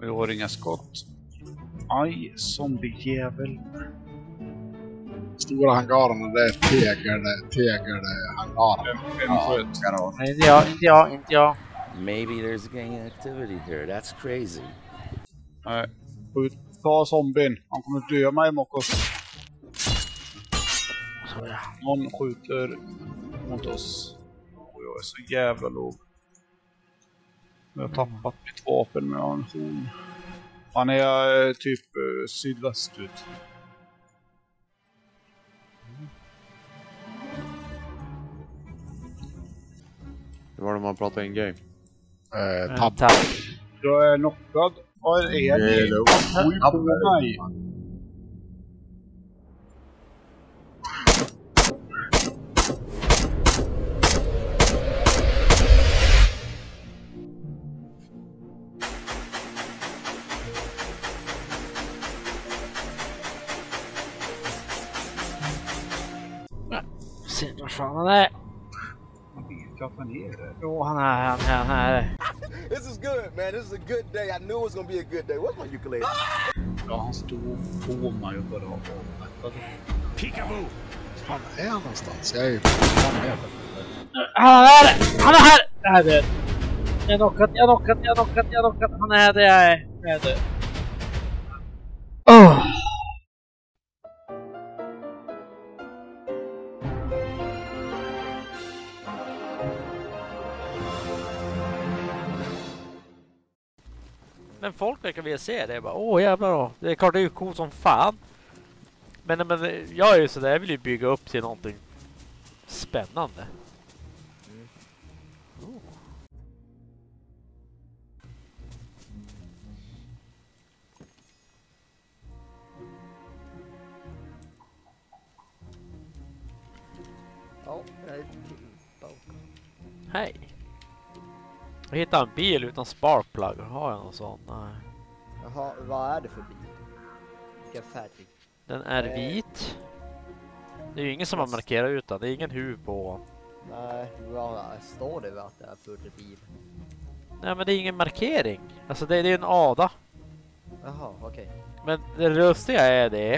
Vi har inga skott. Aj, zombiejävel. Stora hangaren, det är tegelhangaren. Vem sköt? Inte jag. Maybe there's gang activity here. That's crazy. Nej, skjut. Ta zombien. Han kommer dö mig, Mokos. Någon skjuter mot oss. Och jag är så jävla låg. Jag har tappat mitt vapen med ammunition. Han är typ sydvästut. Det var det man pratade in game. Tapp. Jag är knockad. Vad är det? Skjut på mig. Se var fan han är. Jag vet att han är det. Jo, han är. This is good, man. This is a good day. I knew it was gonna be a good day. What's my ukulele? Ja, han stod på mig och bara Peekaboo! Fan är han någonstans? Jag är ju fan med. Han är här! Jag är död. Jag är knockat. Han är det, jag är död. Men folk verkar vilja se det. Bara, jävlar då. Det är klart det är ju coolt som fan. Men jag är ju sådär, jag vill ju bygga upp till någonting spännande. Hej. Jag hittade en bil utan sparkplug. Har jag någon sån? Nej. Jaha, vad är det för bil? Vilken färg? Den är vit. Det är ju ingen som har markerat ut den. Det är ingen huv på. Nej, vad står det att det är för bil? Nej, men det är ingen markering. Alltså det är en Ada. Jaha, okej. Men det lustiga är det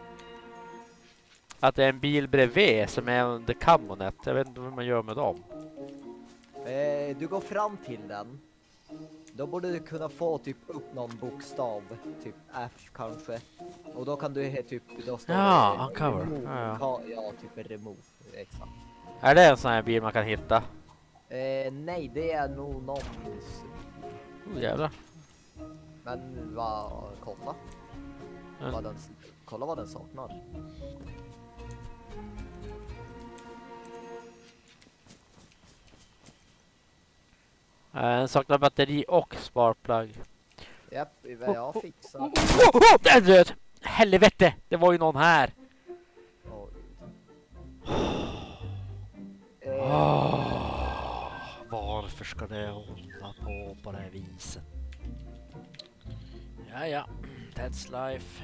att det är en bil bredvid som är under kammonet. Jag vet inte vad man gör med dem. Du går fram till den. Då borde du kunna få typ upp någon bokstav. Typ F kanske. Och då kan du typ... Då står Ja, det uncover. Ja, typ remove. Exakt. Är det en sån här bil man kan hitta? Nej, det är nog någon... Jävlar. Men kolla. Kolla vad den saknar. Den saknar batteri och sparplug. Japp, jag fixar. Det är död! Helvete! Det var ju någon här. Varför ska det hålla på det här viset? Ja, that's life.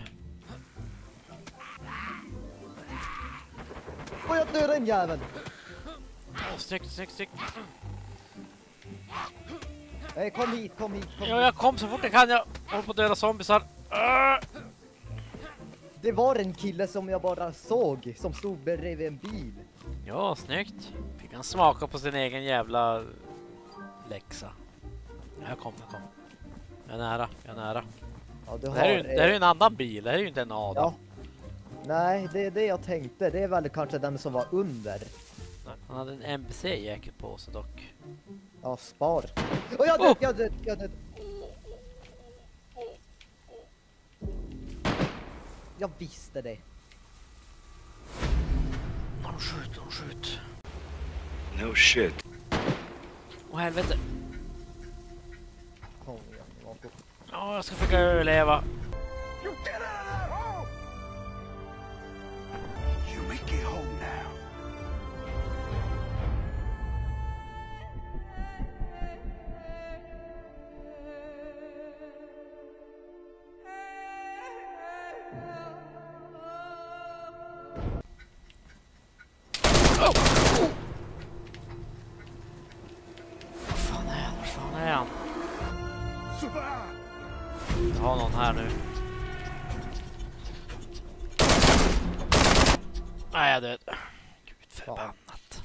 Jag dödade en jävel! Snyggt. Kom hit. Ja, jag kom så fort jag kan. Jag håller på att döda zombisar. Det var en kille som jag bara såg som stod bredvid en bil. Ja, snyggt. Fick han smaka på sin egen jävla läxa. Jag kom. Jag är nära. Ja, Det här är ju en annan bil. Det här är ju inte en Ada. Ja. Nej, det är det jag tänkte. Det är väl kanske den som var under. Nej, han hade en NPC-jäkel på sig dock. Ja, spar. Och jag död. Jag visste det. Skjut. No shit. Åh, helvete. Kom igen. Ja, jag ska försöka överleva. You get out of that hole! You make it home now. Var fan är han? Survive! Jag har någon här nu. Nej, jag är död. Gud förbannat.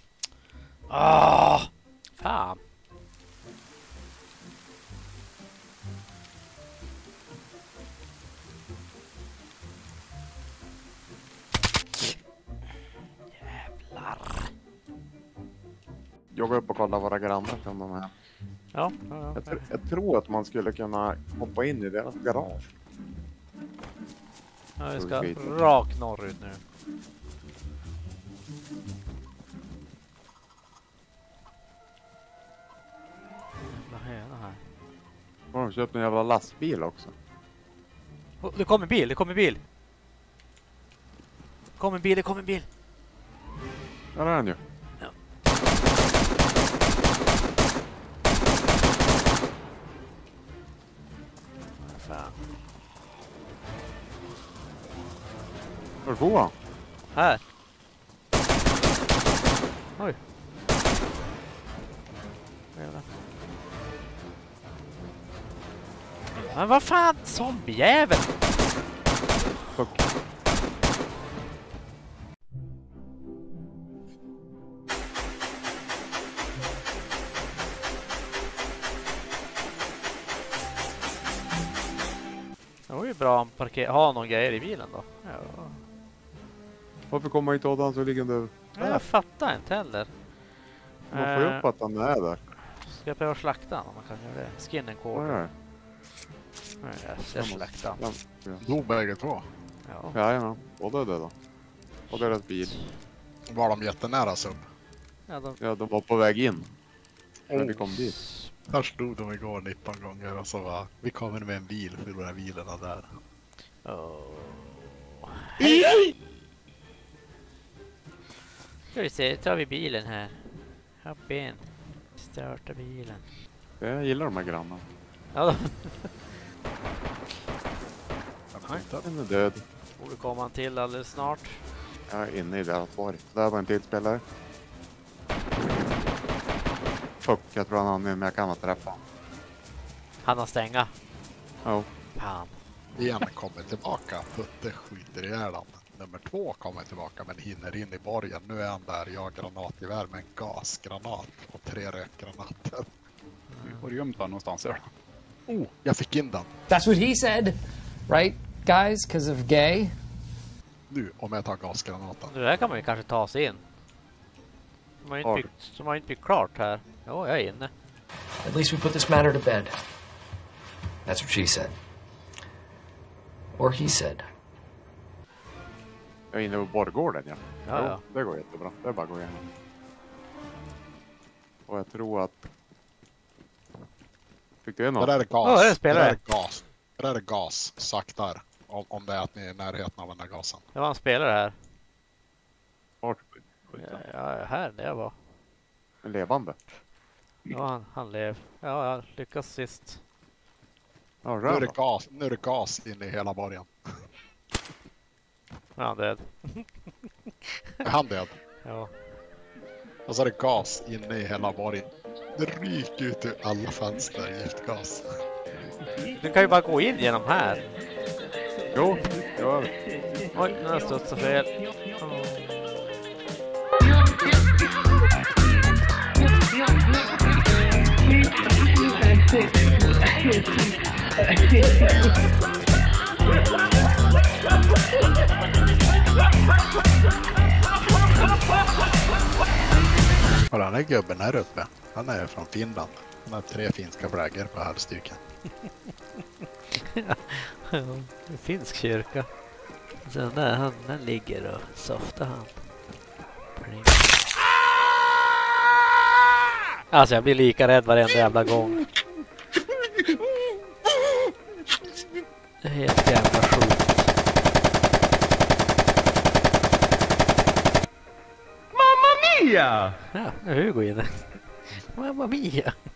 Fan. Jävlar. Jag går upp och kollar våra grannar om de är. Ja. Jag tror att man skulle kunna hoppa in i deras garage. Ja, vi ska rakt norrut nu. Vad är det här? Har de köpt en jävla lastbil också? Det kommer bil, det kommer bil. Det kommer bil. Ja, det är den ju. Ja. Fan. Var du på? Här. Oj. Jävlar. Men vad fan, zombiejävel. Fuck. Det var ju bra att ha någon grejer i bilen då. Ja. Varför kommer man inte åt han så liggande? Jag fattar inte heller. Man får ju upp att han är där. Ska jag pröva slakta han om man kan göra det? Skin and Vad quarter. är det? Jag slaktar han. Dog bägge två. Ja. Jajamän, båda är döda. Och deras bil. Var de jättenära sub? Ja, de var på väg in. När vi kom dit. Där stod de igår 19 gånger och så var vi kommer med en bil för våra bilarna där. Hej! Ska vi se, tar vi bilen här. Hop in. Starta bilen. Jag gillar de här grannarna. Ja, Den är död. borde komma han till alldeles snart. Jag är inne i deras borg. Där var en till spelare. Fuck, jag tror han har med, men jag kan inte träffa. Han har stänga. Ja. Fan. En kommer tillbaka, Putte skjuter ihjäl han. Nummer 2 kommer tillbaka men hinner in i borgen. Nu är han där, jag har granatgevär med en gasgranat och 3 rökgranater. Var du gömt han någonstans där? Oh, jag fick in den. That's what he said, right, guys? Because of gay? Nu, om jag tar gasgranaten. Det där kan man ju kanske ta sig in. De har ju inte byggt klart här. Jo, jag är inne. At least we put this matter to bed. That's what she said. Or he said. Jag är inne på borggården, ja. Ja. Det går jättebra. Det är bara att gå igenom. Och jag tror att... Fick du något? Det där är gas. Ja, det spelar där är gas. Det där är gas, saktar. Om det är att ni är i närheten av den där gasen. Det var en spelare här. Vart? Ja, här där jag var. En levande. Ja, han lev. Ja, jag lyckas sist. Ja, Nu är det gas inne i hela borgen. Ja, han död. Är han död? Ja. Och så är det gas inne i hela borgen. Det ryker ut ur alla fönster, giftgas. Du kan ju bara gå in genom här. Jo, gör det. Oj, nu har jag studsat fel. Och den här gubben här uppe, han är från Finland. Han har 3 finska flaggor på halsstycken. En finsk kyrka. Sen där han ligger och softar han. Pling. Alltså jag blir lika rädd varenda jävla gång. Det är helt jävla sjukt. Mamma Mia! Ja, nu är Hugo inne. Mamma Mia!